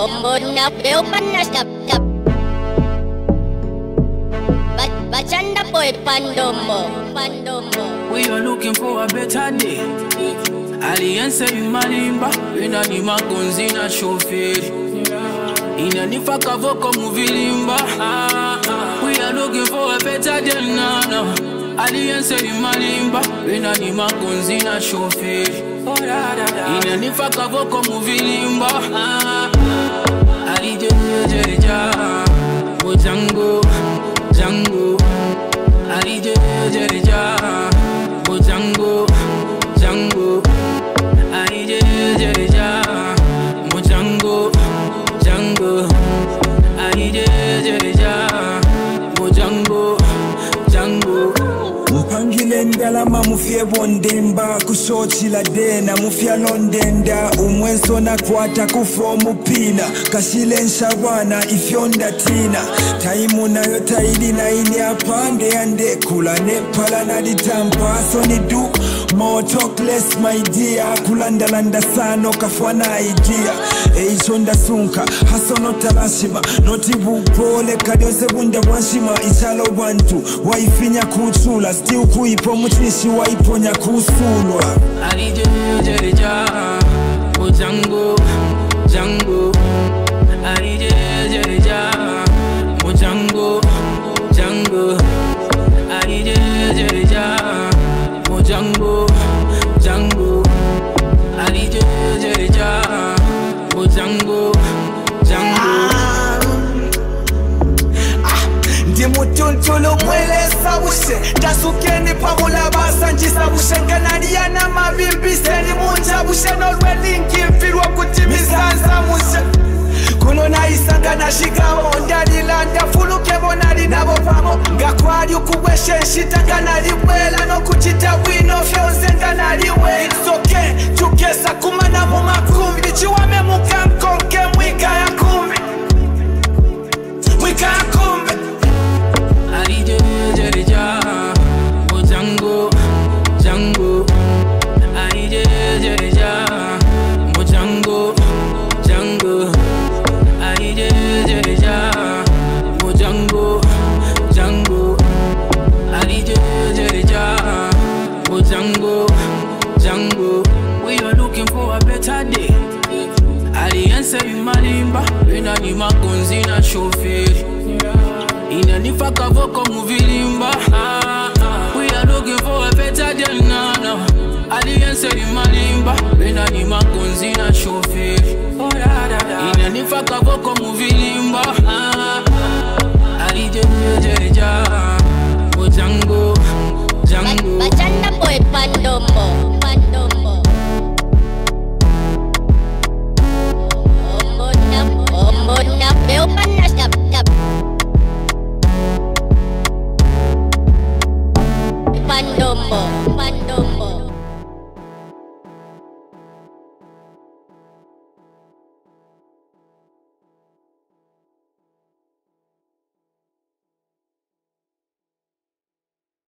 Bombo na peupan na stop. Bachanda boy pandomo. We are looking for a better day. Alianza imalimba, inanima gonzina shoferi. Inanifa kavoko muvilimba. We are looking for a better day now. Alianza imalimba, inanima gonzina shoferi. Inanifa kavoko muvilimba. Alijeja, Bojango, Jango. Alijeja, Bojango, Jango. Alijeja, Bojango, Jango. Alijeja, Bojango, Jango. Mpangile ndalama mufye bondemba kushoti la dena mufya londenda umwenso na kwata kufo mupina kashile nshabana ifyonda tina taimu nayo taidi na ini apande yande kula nepala na ditampa so ni do more talk less my dear kulandalanda sano kafwana idea eishonda sunka hasono talashima notibu pole kadose bunda wanshima ishalo bantu waifinya kuchula still kuipo mutishi waiponya kusulwa Alijeja, Bojango, Jango. Alijeja, Bojango, Jango. Alijeja, Bojango, Jango. Alijeja, Bojango, Jango. Ndimutuntulu mwele sabushe Dasukeni pabula basanji sabushe Nganaria na mabimbise ni munja bushe Nolwe linki mfirwa kutimisanza mushe Kuno na isanga na shigamo Ndani landa fuluke bonali nabo pamo Ngakwari ukuweshe nshita kanali wela No kuchita wino fyonze nganali we It's okay, chukesa kumana mumakumbi Chiwame mukamkonke mwika ya kumbi Mwika ya kumbi Alijeja, Bojango, Jango. Alijeja, Bojango, Jango. Alijeja, Bojango, Jango. Alijeja, Bojango, Jango. We are looking for a better day. Alianza imalimba, inanima gonzina shoferi. Inanifa kavoko muvilimba. We are looking for a better day now. Alianza imalimba, inanima